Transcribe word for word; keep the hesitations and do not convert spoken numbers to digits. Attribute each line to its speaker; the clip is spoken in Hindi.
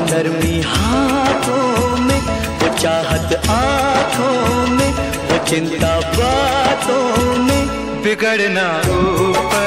Speaker 1: नरमी हाथों में, वो चाहत आँखों में, वो चिंता बातों में,
Speaker 2: बिगड़ना ऊपर